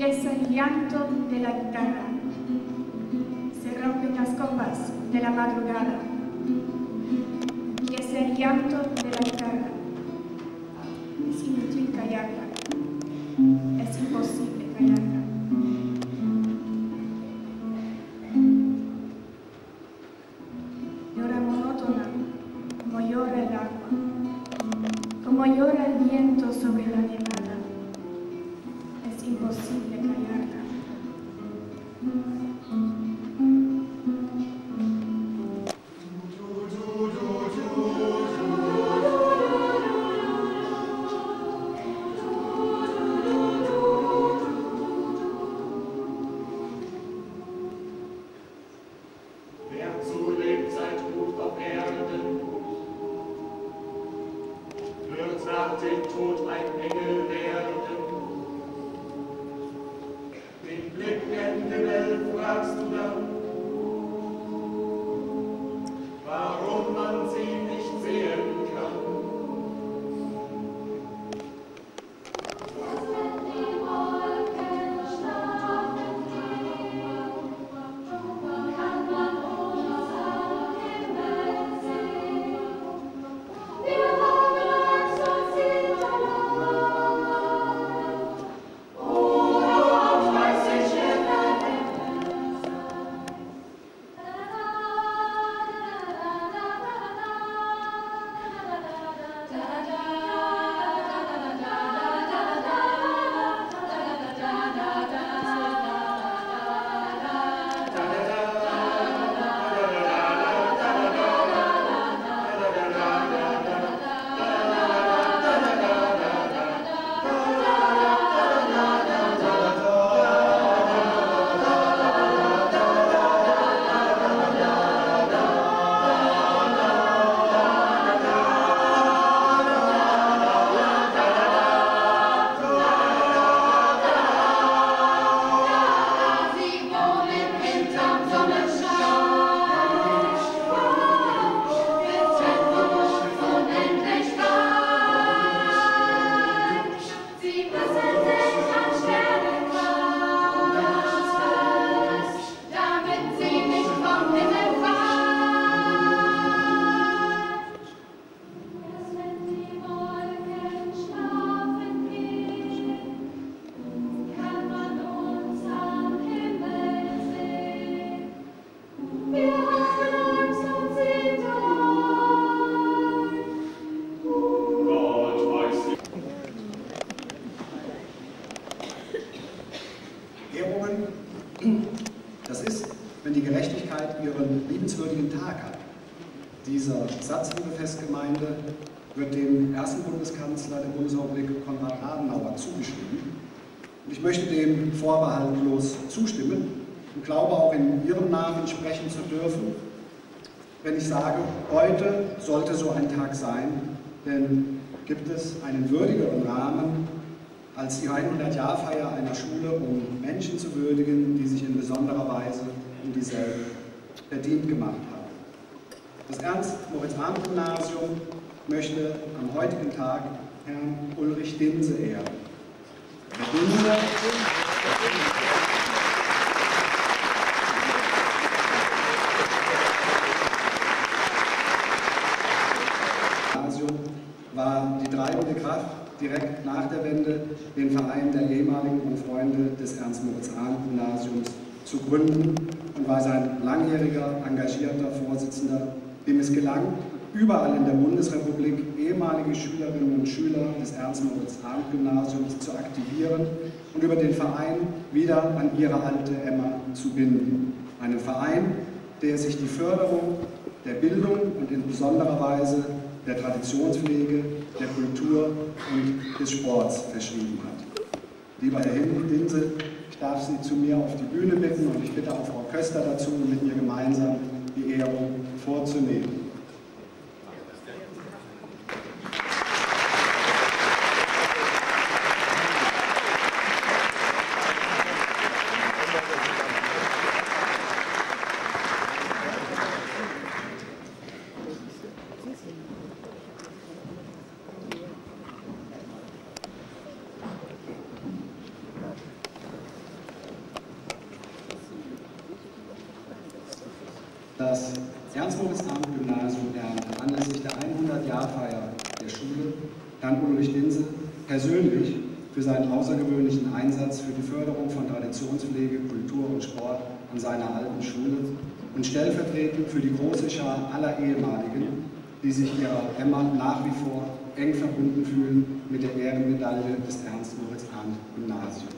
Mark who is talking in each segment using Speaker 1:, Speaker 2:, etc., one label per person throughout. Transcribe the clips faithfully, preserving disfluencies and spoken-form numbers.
Speaker 1: y es el llanto de la guitarra. Se rompen las copas de la madrugada y es el llanto de la guitarra. Es inútil callarla, es imposible callarla. Llora monótona, como llora el agua, como llora el viento sobre la nevada. Es imposible callarla.
Speaker 2: Nach dem Tod ein Engel werden. Den Blick gen Himmel fragst du dann, warum man sie nicht sehen kann.
Speaker 3: Das ist, wenn die Gerechtigkeit ihren liebenswürdigen Tag hat. Dieser Satz, liebe Festgemeinde, wird dem ersten Bundeskanzler der Bundesrepublik Konrad Adenauer zugeschrieben. Und ich möchte dem vorbehaltlos zustimmen und glaube auch in Ihrem Namen sprechen zu dürfen, wenn ich sage, heute sollte so ein Tag sein, denn gibt es einen würdigeren Rahmen als die hundert-Jahr-Feier einer Schule, um Menschen zu würdigen, die sich in besonderer Weise um dieselbe verdient gemacht haben. Das Ernst-Moritz-Arndt-Gymnasium möchte am heutigen Tag Herrn Ulrich Dinse ehren. Herr Dinse war die treibende Kraft, direkt nach der Wende den Verein der ehemaligen und Freunde des Ernst-Moritz-Arndt-Gymnasiums zu gründen und war sein langjähriger, engagierter Vorsitzender, dem es gelang, überall in der Bundesrepublik ehemalige Schülerinnen und Schüler des Ernst-Moritz-Arndt-Gymnasiums zu aktivieren und über den Verein wieder an ihre alte Emma zu binden. Einen Verein, der sich die Förderung der Bildung und in besonderer Weise der Traditionspflege, der Kultur und des Sports verschrieben hat. Lieber Herr Dinse, ich darf Sie zu mir auf die Bühne bitten und ich bitte auch Frau Köster dazu, mit mir gemeinsam die Ehrung vorzunehmen. Das Ernst-Moritz-Arndt-Gymnasium ernte anlässlich der hundert-Jahr-Feier der Schule Herrn Ulrich Dinse persönlich für seinen außergewöhnlichen Einsatz für die Förderung von Traditionspflege, Kultur und Sport an seiner alten Schule und stellvertretend für die große Schar aller Ehemaligen, die sich ihrer Heimat nach wie vor eng verbunden fühlen mit der Ehrenmedaille des Ernst-Moritz-Arndt-Gymnasiums.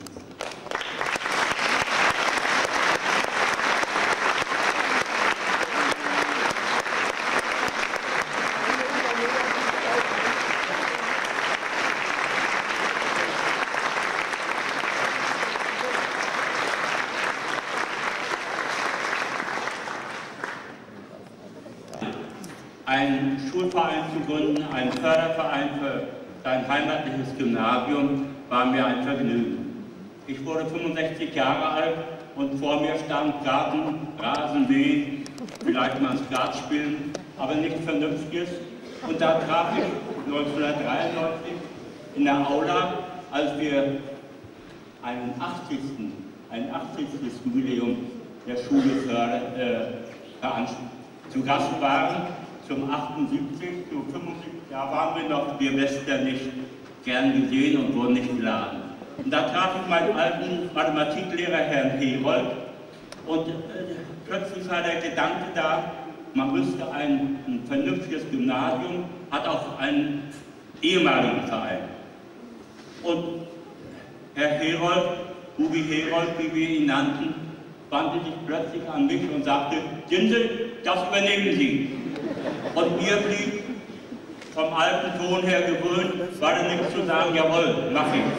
Speaker 4: Einen Schulverein zu gründen, einen Förderverein für sein heimatliches Gymnasium, war mir ein Vergnügen. Ich wurde fünfundsechzig Jahre alt und vor mir stand Garten, Rasenmähen, vielleicht mal Skat spielen, aber nichts Vernünftiges. Und da traf ich neunzehnhundertdreiundneunzig in der Aula, als wir einen achtzigsten ein achtzigstes Jubiläum der Schule äh, zu Gast waren. Zum achtundsiebzig, zu fünfundsiebzig, da waren wir noch, wir Westler, nicht gern gesehen und wurden nicht geladen. Und da traf ich meinen alten Mathematiklehrer, Herrn Herold, und äh, plötzlich war der Gedanke da, man müsste ein, ein vernünftiges Gymnasium, hat auch einen ehemaligen Verein. Und Herr Herold, Uwe Herold, wie wir ihn nannten, wandte sich plötzlich an mich und sagte, Dinse, das übernehmen Sie. Und mir blieb vom alten Ton her gewöhnt, war da nichts zu sagen, jawohl, mach ich.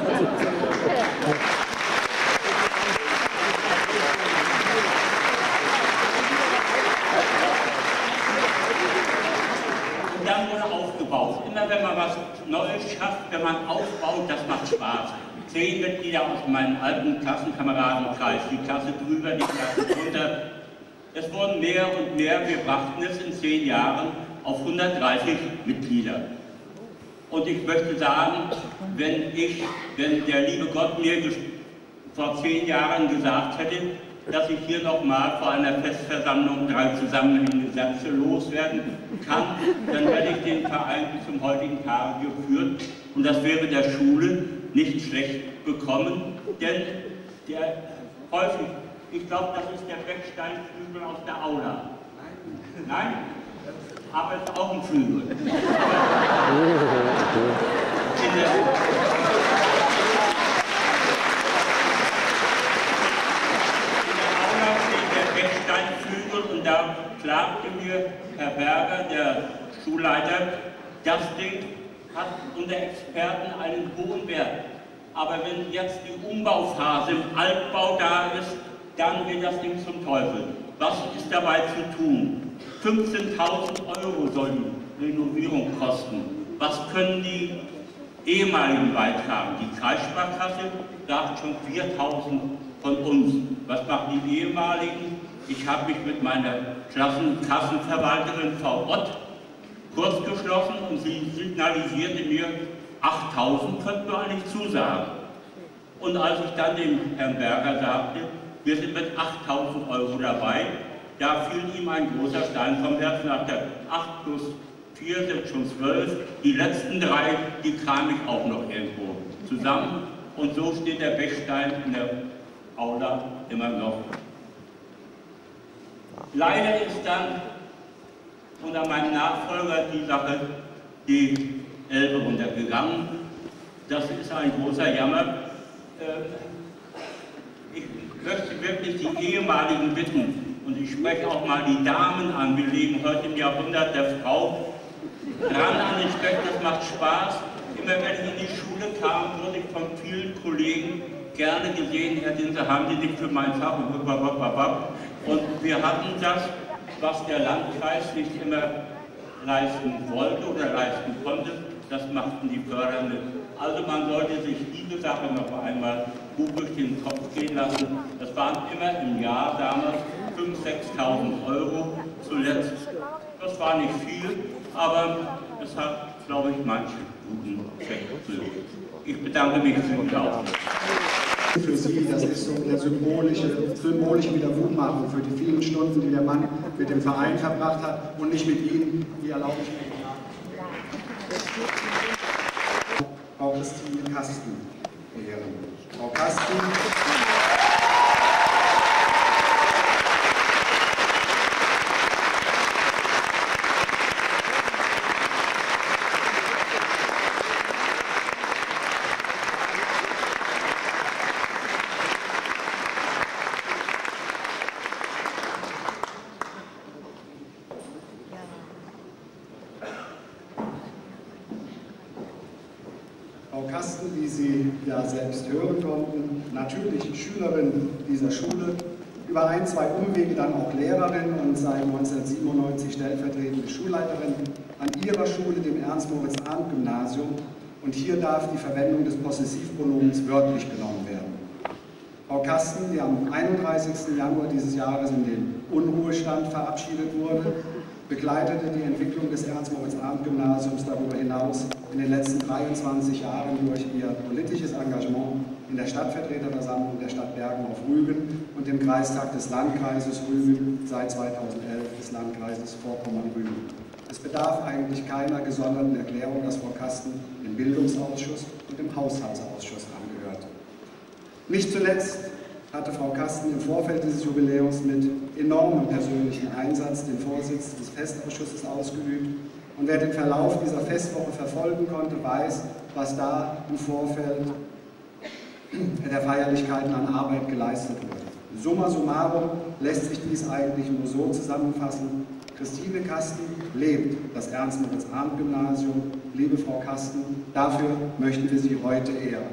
Speaker 4: Und dann wurde aufgebaut. Immer wenn man was Neues schafft, wenn man aufbaut, das macht Spaß. Zehn Mitglieder aus meinem alten Klassenkameradenkreis, die Klasse drüber, die Klasse drunter. Es wurden mehr und mehr, wir brachten es in zehn Jahren auf hundertdreißig Mitglieder. Und ich möchte sagen, wenn ich, wenn der liebe Gott mir vor zehn Jahren gesagt hätte, dass ich hier nochmal vor einer Festversammlung drei zusammenhängende Sätze loswerden kann, dann hätte ich den Verein bis zum heutigen Tage geführt und das wäre der Schule nicht schlecht bekommen, denn der häufig, ich glaube, das ist der Becksteinflügel aus der Aula. Nein? Aber es ist auch ein Flügel. In der, in der Aula steht der Becksteinflügel und da klagte mir Herr Berger, der Schulleiter, das Ding hat unter Experten einen hohen Wert. Aber wenn jetzt die Umbauphase im Altbau da ist, dann wird das Ding zum Teufel. Was ist dabei zu tun? fünfzehntausend Euro soll die Renovierung kosten. Was können die ehemaligen beitragen? Die Kreissparkasse sagt schon viertausend von uns. Was machen die ehemaligen? Ich habe mich mit meiner Klassenkassenverwalterin Frau Ott kurz geschlossen und sie signalisierte mir, achttausend könnten wir eigentlich zusagen. Und als ich dann dem Herrn Berger sagte, wir sind mit achttausend Euro dabei, da fiel ihm ein großer Stein vom Herzen, nach der acht plus vier sind schon zwölf, die letzten drei, die kam ich auch noch irgendwo zusammen. Und so steht der Bechstein in der Aula immer noch. Leider ist dann unter meinem Nachfolger die Sache die Elbe runtergegangen. Das ist ein großer Jammer. Ich möchte wirklich die ehemaligen bitten, und ich spreche auch mal die Damen an, wir leben heute im Jahrhundert der Frau, ran an den Speck, das macht Spaß. Immer wenn ich in die Schule kam, wurde ich von vielen Kollegen gerne gesehen, Herr Dinse, haben Sie nicht für mein Fach? Und wir hatten das, was der Landkreis nicht immer leisten wollte oder leisten konnte, das machten die Fördernden. Also man sollte sich diese Sache noch einmal gut durch den Kopf gehen lassen. Das waren immer im Jahr damals fünftausend, sechstausend Euro zuletzt. Das war nicht viel, aber es hat, glaube ich, manchen guten Zweck. Ich bedanke mich für die Aufmerksamkeit.
Speaker 3: Für Sie, das ist so eine symbolische, symbolische Wiedergutmachung für die vielen Stunden, die der Mann mit dem Verein verbracht hat und nicht mit Ihnen, die erlaube ich mir. Frau Christine Kasten ehren. Frau Kasten. Frau Kasten, wie Sie ja selbst hören konnten, natürlich Schülerin dieser Schule, über ein, zwei Umwege dann auch Lehrerin und seit neunzehnhundertsiebenundneunzig stellvertretende Schulleiterin an ihrer Schule, dem Ernst-Moritz-Arndt-Gymnasium. Und hier darf die Verwendung des Possessivpronomens wörtlich genommen werden. Frau Kasten, die am einunddreißigsten Januar dieses Jahres in den Unruhestand verabschiedet wurde, begleitete die Entwicklung des Ernst-Moritz-Arndt-Gymnasiums darüber hinaus in den letzten dreiundzwanzig Jahren durch ihr politisches Engagement in der Stadtvertreterversammlung der Stadt Bergen auf Rügen und im Kreistag des Landkreises Rügen seit zweitausendelf des Landkreises Vorpommern-Rügen. Es bedarf eigentlich keiner gesonderten Erklärung, dass Frau Kasten im Bildungsausschuss und im Haushaltsausschuss angehört. Nicht zuletzt hatte Frau Kasten im Vorfeld dieses Jubiläums mit enormem persönlichen Einsatz den Vorsitz des Festausschusses ausgeübt. Und wer den Verlauf dieser Festwoche verfolgen konnte, weiß, was da im Vorfeld der Feierlichkeiten an Arbeit geleistet wurde. Summa summarum lässt sich dies eigentlich nur so zusammenfassen: Christine Kasten lebt das Ernst-Moritz-Arndt-Gymnasium. Liebe Frau Kasten, dafür möchten wir Sie heute ehren.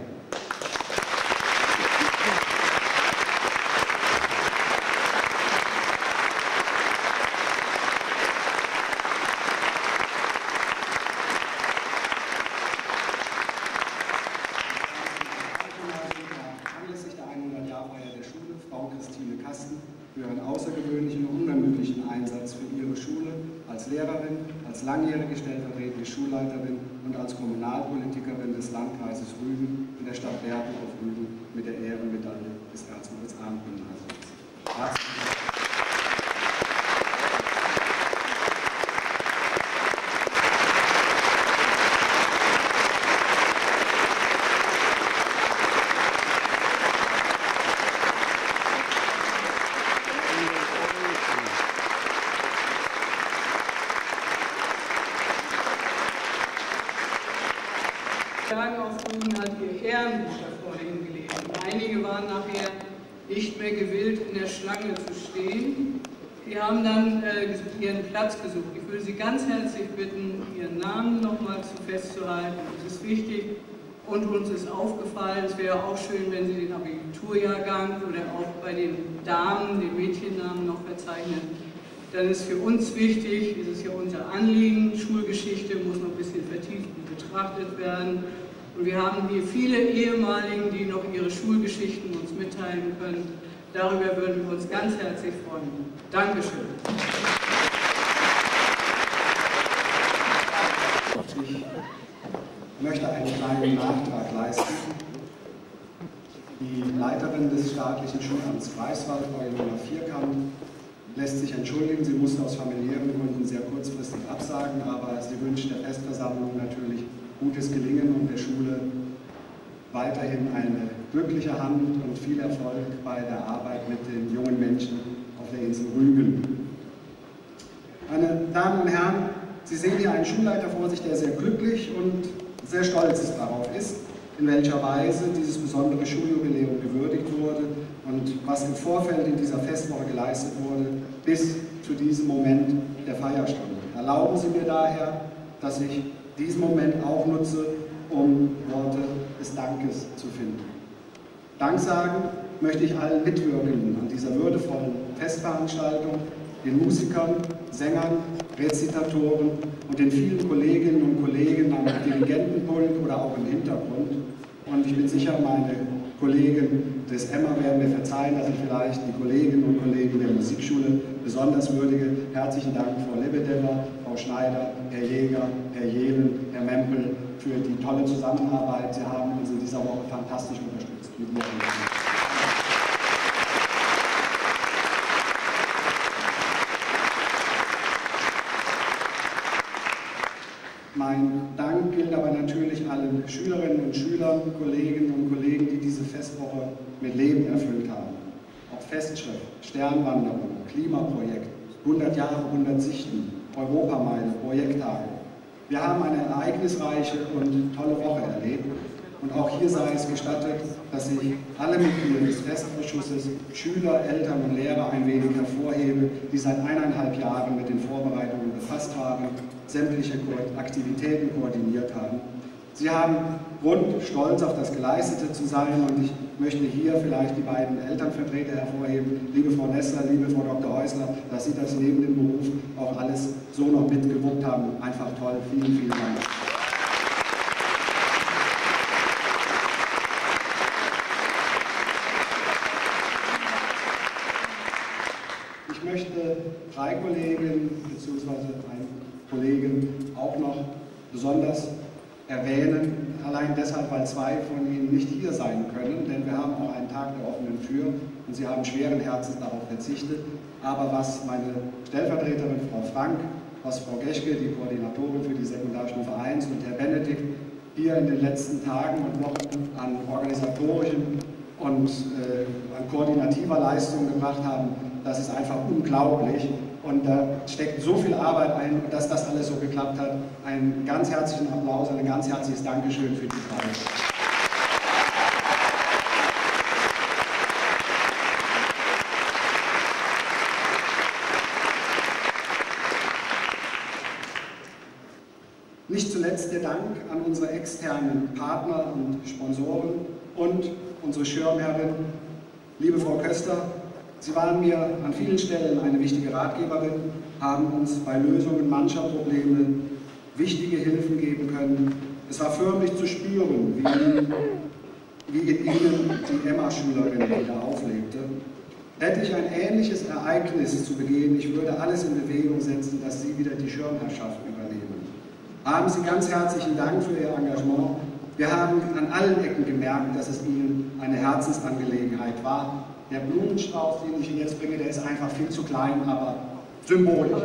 Speaker 3: Für ihren außergewöhnlichen und unermüdlichen Einsatz für ihre Schule als Lehrerin, als langjährige stellvertretende Schulleiterin und als Kommunalpolitikerin des Landkreises Rügen in der Stadt Bergen auf Rügen mit der Ehrenmedaille des Ernst-Moritz-Arndt-Gymnasiums. Herzlichen Dank.
Speaker 5: Bergen auf Rügen hat ihr Ehrenbuch davor hingelegt. Einige waren nachher nicht mehr gewillt, in der Schlange zu stehen. Die haben dann äh, ihren Platz gesucht. Ich würde Sie ganz herzlich bitten, Ihren Namen nochmal zu festzuhalten. Das ist wichtig und uns ist aufgefallen, es wäre auch schön, wenn Sie den Abiturjahrgang oder auch bei den Damen, den Mädchennamen noch verzeichnen. Dann ist für uns wichtig, es ist ja unser Anliegen, Schulgeschichte muss noch ein bisschen vertieft betrachtet werden. Und wir haben hier viele Ehemaligen, die noch ihre Schulgeschichten uns mitteilen können. Darüber würden wir uns ganz herzlich freuen. Dankeschön.
Speaker 3: Ich möchte einen kleinen Nachtrag leisten. Die Leiterin des staatlichen Schulamts Greifswald, Frau Ilona Vierkamp, lässt sich entschuldigen. Sie musste aus familiären Gründen sehr kurzfristig absagen, aber sie wünscht der Festversammlung natürlich gutes Gelingen und der Schule weiterhin eine glückliche Hand und viel Erfolg bei der Arbeit mit den jungen Menschen auf der Insel Rügen. Meine Damen und Herren, Sie sehen hier einen Schulleiter vor sich, der sehr glücklich und sehr stolz darauf ist, in welcher Weise dieses besondere Schuljubiläum gewürdigt wurde und was im Vorfeld in dieser Festwoche geleistet wurde, bis zu diesem Moment der Feierstunde. Erlauben Sie mir daher, dass ich diesen Moment auch nutze, um Worte des Dankes zu finden. Dank sagen möchte ich allen Mitwirkenden an dieser würdevollen Festveranstaltung, den Musikern, Sängern, Rezitatoren und den vielen Kolleginnen und Kollegen am Dirigentenpult oder auch im Hintergrund. Und ich bin sicher, meine Kollegen des Emma werden mir verzeihen, dass ich vielleicht die Kolleginnen und Kollegen der Musikschule besonders würdige. Herzlichen Dank, Frau Lebedever, Frau Schneider, Herr Jäger, Herr Jehlen, Herr Mempel für die tolle Zusammenarbeit. Sie haben uns in dieser Woche fantastisch unterstützt. mit mir anfangen. Mein Dank gilt aber natürlich allen Schülerinnen und Schülern, Kolleginnen und Kollegen, die diese Festwoche mit Leben erfüllt haben. Ob Festschrift, Sternwanderung, Klimaprojekt, hundert Jahre, hundert Sichten, Europameile, Projekttage. Wir haben eine ereignisreiche und tolle Woche erlebt. Und auch hier sei es gestattet, dass ich alle Mitglieder des Festausschusses, Schüler, Eltern und Lehrer ein wenig hervorhebe, die seit eineinhalb Jahren mit den Vorbereitungen befasst haben, sämtliche Aktivitäten koordiniert haben. Sie haben Grund, stolz auf das Geleistete zu sein, und ich möchte hier vielleicht die beiden Elternvertreter hervorheben, liebe Frau Nessler, liebe Frau Doktor Häusler, dass Sie das neben dem Beruf auch alles so noch mitgewuppt haben. Einfach toll, vielen, vielen Dank. Ich möchte drei Kolleginnen bzw. einen Kollegen auch noch besonders erwähnen, allein deshalb, weil zwei von Ihnen nicht hier sein können, denn wir haben auch einen Tag der offenen Tür und Sie haben schweren Herzens darauf verzichtet. Aber was meine Stellvertreterin Frau Frank, was Frau Geschke, die Koordinatorin für die Sekundarstufe eins, und Herr Benedikt hier in den letzten Tagen und Wochen an organisatorischen und äh, an koordinativer Leistung gebracht haben, das ist einfach unglaublich. Und da steckt so viel Arbeit ein, dass das alles so geklappt hat. Einen ganz herzlichen Applaus, ein ganz herzliches Dankeschön für die Frage. Nicht zuletzt der Dank an unsere externen Partner und Sponsoren und unsere Schirmherrin, liebe Frau Köster. Sie waren mir an vielen Stellen eine wichtige Ratgeberin, haben uns bei Lösungen mancher Probleme wichtige Hilfen geben können. Es war förmlich zu spüren, wie, wie in Ihnen die Emma-Schülerin wieder auflebte. Hätte ich ein ähnliches Ereignis zu begehen, ich würde alles in Bewegung setzen, dass Sie wieder die Schirmherrschaft übernehmen. Haben Sie ganz herzlichen Dank für Ihr Engagement. Wir haben an allen Ecken gemerkt, dass es Ihnen eine Herzensangelegenheit war. Der Blumenstrauß, den ich Ihnen jetzt bringe, der ist einfach viel zu klein, aber symbolisch.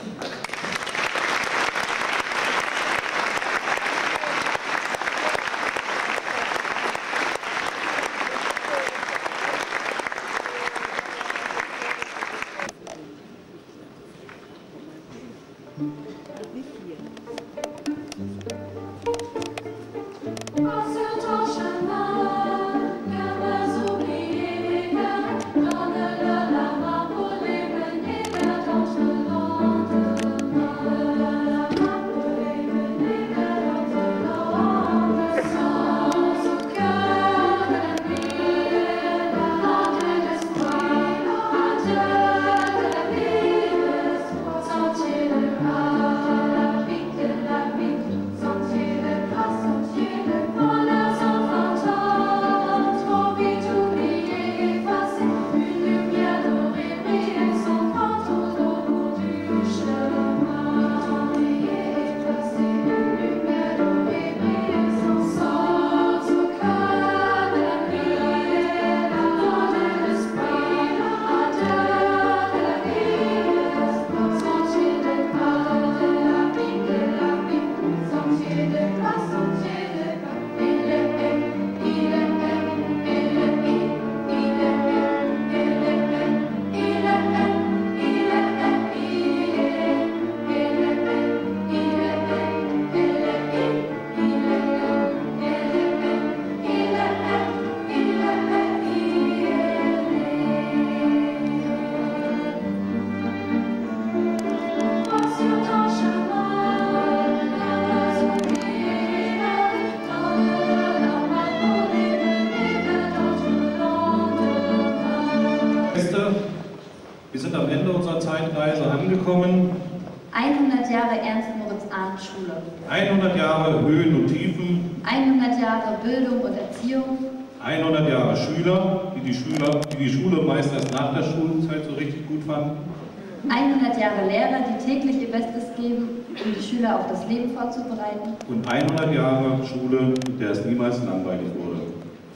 Speaker 6: Wir sind am Ende unserer Zeitreise angekommen.
Speaker 7: hundert Jahre Ernst-Moritz-Arndt-Schule.
Speaker 6: hundert Jahre Höhen und Tiefen.
Speaker 7: hundert Jahre Bildung und Erziehung.
Speaker 6: hundert Jahre Schüler, die die, Schüler, die die Schule meist erst nach der Schulzeit so richtig gut fanden.
Speaker 7: hundert Jahre Lehrer, die täglich ihr Bestes geben, um die Schüler auf das Leben vorzubereiten.
Speaker 6: Und hundert Jahre Schule, in der es niemals langweilig wurde.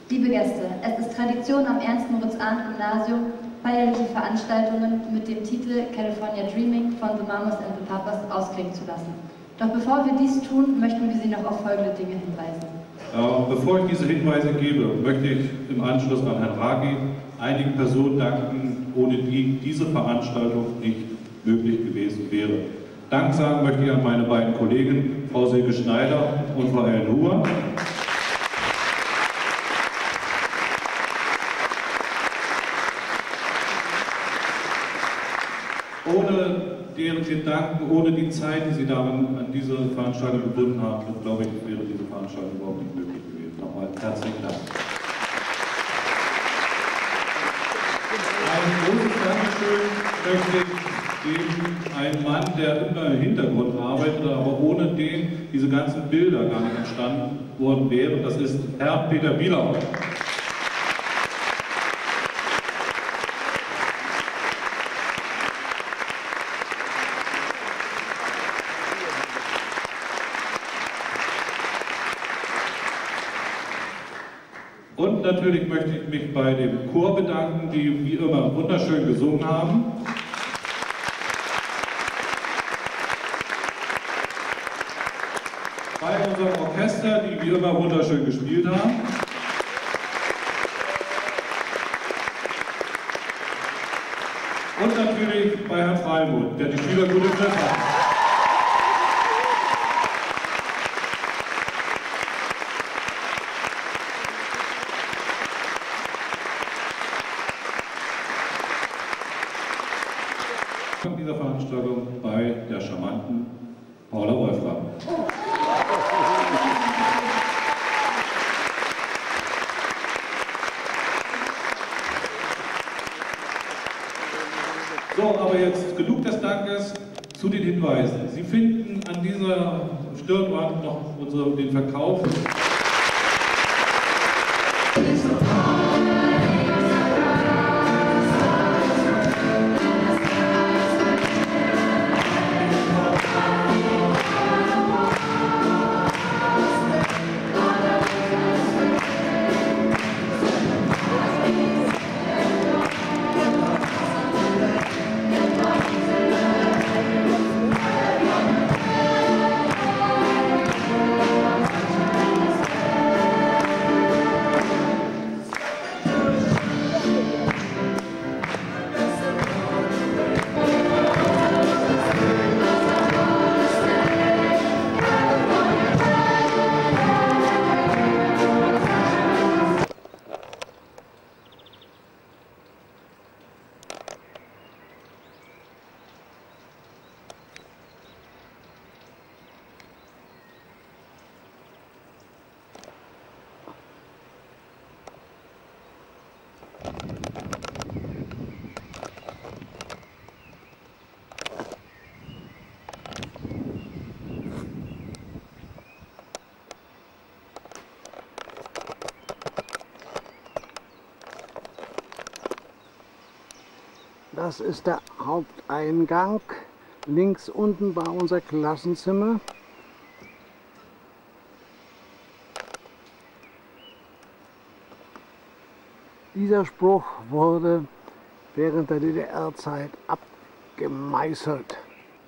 Speaker 7: Liebe Gäste, es ist Tradition am Ernst-Moritz-Arndt-Gymnasium, feierliche Veranstaltungen mit dem Titel California Dreaming von The Mamas and the Papas ausklingen zu lassen. Doch bevor wir dies tun, möchten wir Sie noch auf folgende Dinge hinweisen.
Speaker 6: Ja, bevor ich diese Hinweise gebe, möchte ich im Anschluss an Herrn Ragi einigen Personen danken, ohne die diese Veranstaltung nicht möglich gewesen wäre. Dank sagen möchte ich an meine beiden Kollegen, Frau Silke Schneider und Frau Ellen Huber. Ohne deren Gedanken, ohne die Zeit, die Sie daran an diese Veranstaltung gebunden haben, glaube ich, wäre diese Veranstaltung überhaupt nicht möglich gewesen. Nochmal herzlichen Dank. Ein großes Dankeschön möchte ich geben einem Mann, der immer im Hintergrund arbeitet, aber ohne den diese ganzen Bilder gar nicht entstanden worden wären. Das ist Herr Peter Bielau. Und natürlich möchte ich mich bei dem Chor bedanken, die wie immer wunderschön gesungen haben. Bei unserem Orchester, die wie immer wunderschön gespielt haben. Und natürlich bei Herrn Freimuth, der die Schüler gut im Griff hat. Dieser Veranstaltung bei der charmanten Paula Wolfram. So, aber jetzt genug des Dankes zu den Hinweisen. Sie finden an dieser Stirnwand noch unsere, den Verkauf.
Speaker 8: Das ist der Haupteingang. Links unten war unser Klassenzimmer. Dieser Spruch wurde während der D D R-Zeit abgemeißelt.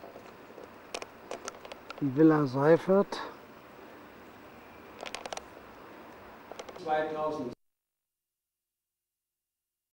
Speaker 8: Die Villa Seifert. zweitausend